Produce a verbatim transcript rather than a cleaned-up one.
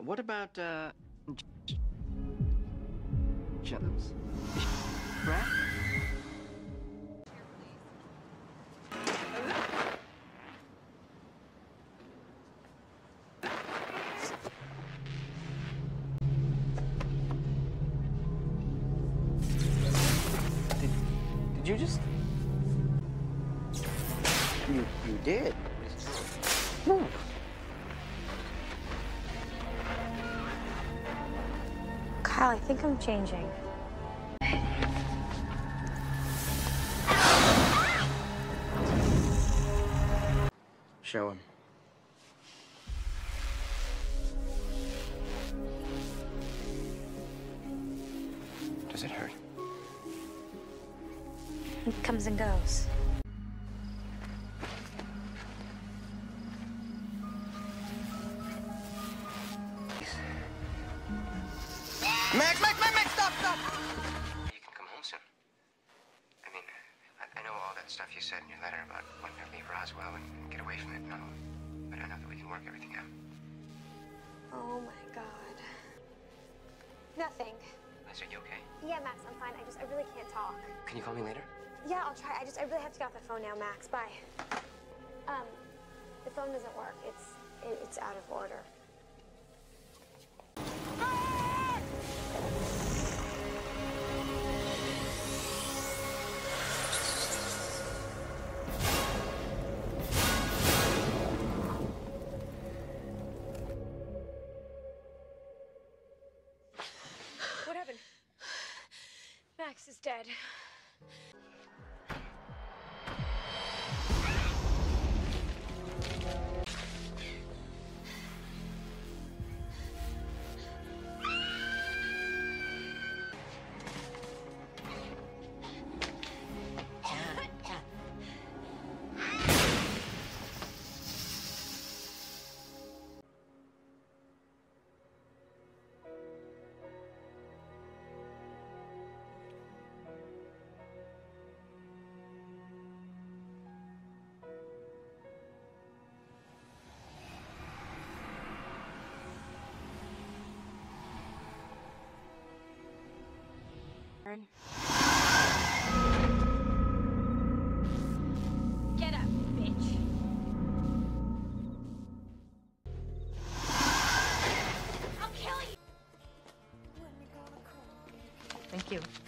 what about, uh... Jennings? Brad? Did, did you just... You, you did? Hmm. Kyle, I think I'm changing. Show him. Does it hurt? It comes and goes. Max, Max, Max, Max, stop, stop! You can come home soon. I mean, I, I know all that stuff you said in your letter about wanting to leave Roswell and get away from it and all, but I know that we can work everything out. Oh my God. Nothing. Liz, are you okay? Yeah, Max, I'm fine. I just, I really can't talk. Can you call me later? Yeah, I'll try. I just, I really have to get off the phone now, Max. Bye. Um, the phone doesn't work. It's, it, it's out of order. What happened? Max is dead. Get up, bitch. I'll kill you. Thank you.